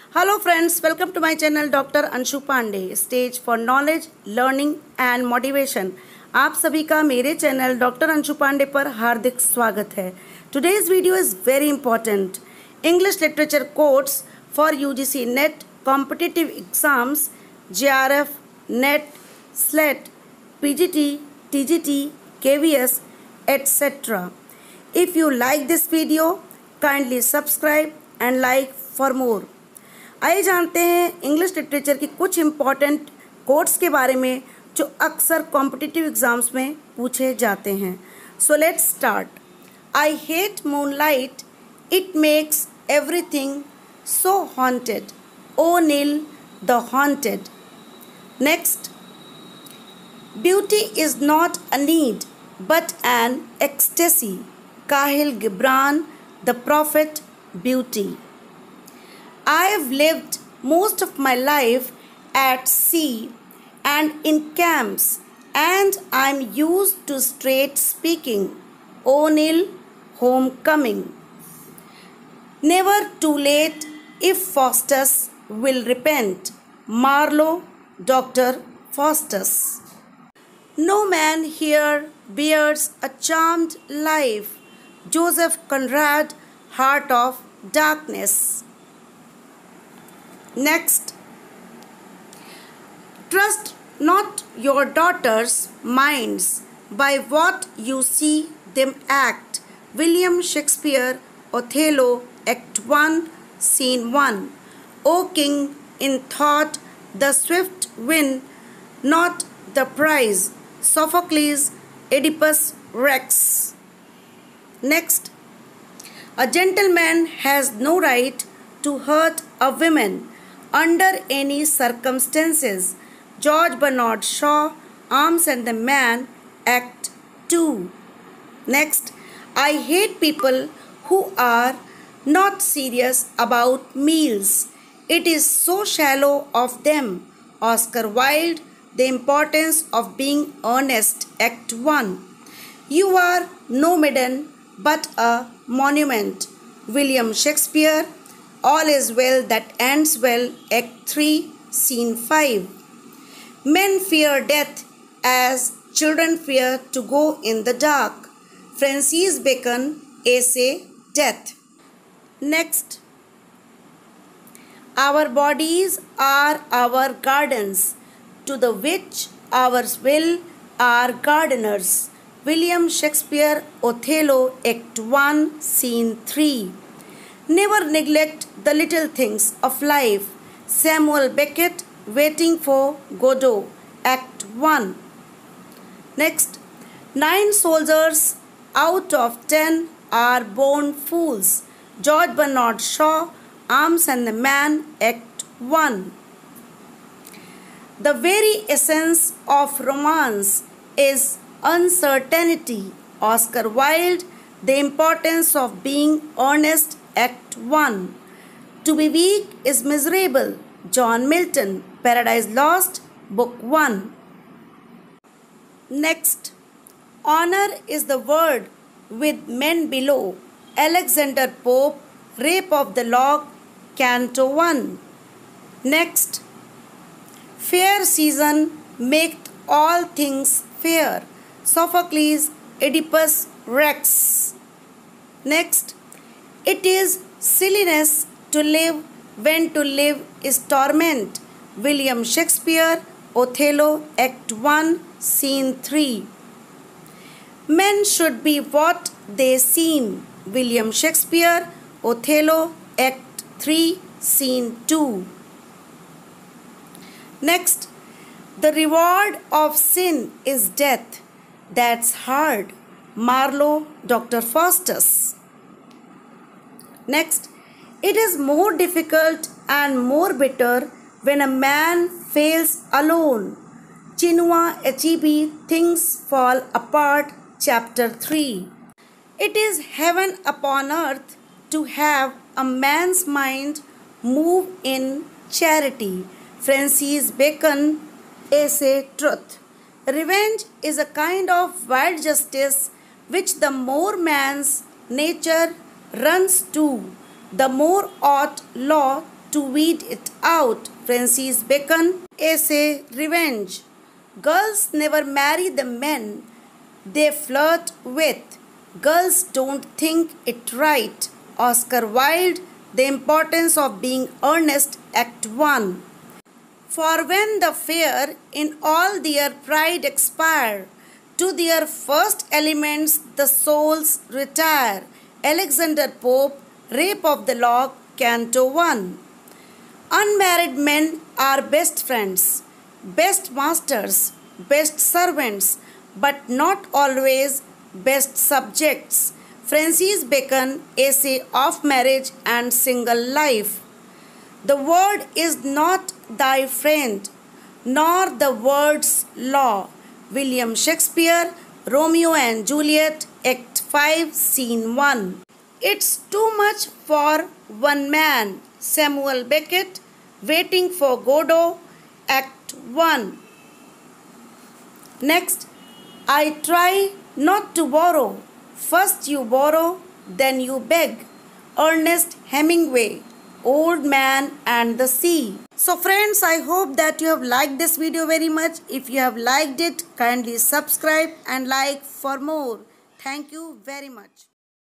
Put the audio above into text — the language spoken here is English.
Hello friends, welcome to my channel Dr. Anshu Pandey, stage for knowledge, learning and motivation. आप सभी का मेरे channel doctor Anshu Pandey पर हार्दिक स्वागत है. Today's video is very important. English literature quotes for UGC NET competitive exams, JRF, NET, SLET, PGT, TGT, KVS, etc. If you like this video, kindly subscribe and like for more. आइए जानते हैं English literature की कुछ important quotes के बारे में जो अक्सर कॉम्पिटिटिव एग्जाम्स में पूछे जाते हैं. So let's start. I hate moonlight, it makes everything so haunted. O'Neill the haunted. Next. Beauty is not a need but an ecstasy. Kahlil Gibran, the prophet beauty. I have lived most of my life at sea and in camps, and I'm used to straight speaking. O'Neill, Homecoming. Never too late if Faustus will repent. Marlowe, Dr. Faustus. No man here bears a charmed life. Joseph Conrad, Heart of Darkness. Next. Trust not your daughters' minds by what you see them act. William Shakespeare, Othello, Act 1, Scene 1. O King, in thought, the swift win, not the prize. Sophocles, Oedipus Rex. Next. A gentleman has no right to hurt a woman under any circumstances. George Bernard Shaw, Arms and the Man, Act 2. Next. I hate people who are not serious about meals. It is so shallow of them. Oscar Wilde, The Importance of Being Earnest, Act 1. You are no maiden but a monument. William Shakespeare, All is Well that Ends Well, Act 3, Scene 5. Men fear death as children fear to go in the dark. Francis Bacon, Essay, Death. Next. Our bodies are our gardens, to the which our will are gardeners. William Shakespeare, Othello, Act 1, Scene 3. Never neglect the little things of life. Samuel Beckett, Waiting for Godot, Act 1. Next. 9 soldiers out of 10 are born fools. George Bernard Shaw, Arms and the Man, Act 1. The very essence of romance is uncertainty. Oscar Wilde, The Importance of Being Earnest, Act 1. To be weak is miserable. John Milton, Paradise Lost, Book 1. Next. Honor is the word with men below. Alexander Pope, Rape of the Lock, Canto 1. Next. Fair season maketh all things fair. Sophocles, Oedipus Rex. Next. It is silliness to live when to live is torment. William Shakespeare, Othello, Act 1, Scene 3. Men should be what they seem. William Shakespeare, Othello, Act 3, Scene 2. Next. The reward of sin is death. That's hard. Marlowe, Dr. Faustus. Next. It is more difficult and more bitter when a man fails alone. Chinua Achebe, Things Fall Apart, Chapter 3. It is heaven upon earth to have a man's mind move in charity. Francis Bacon, Essay, Truth. Revenge is a kind of wild justice which the more man's nature runs to, the more ought law to weed it out. Francis Bacon. Essay Revenge. Girls never marry the men they flirt with. Girls don't think it right. Oscar Wilde. The Importance of Being Earnest. Act 1. For when the fair in all their pride expire, to their first elements the souls retire. Alexander Pope. Rape of the Lock. Canto 1. Unmarried men are best friends, best masters, best servants, but not always best subjects. Francis Bacon. Essay of Marriage and Single Life. The word is not thy friend, nor the word's law. William Shakespeare. Romeo and Juliet. Act 5, Scene 1. It's too much for one man. Samuel Beckett. Waiting for Godot. Act 1. Next, I try not to borrow. First you borrow, then you beg. Ernest Hemingway. Old Man and the Sea. So friends, I hope that you have liked this video very much. If you have liked it, kindly subscribe and like for more. Thank you very much.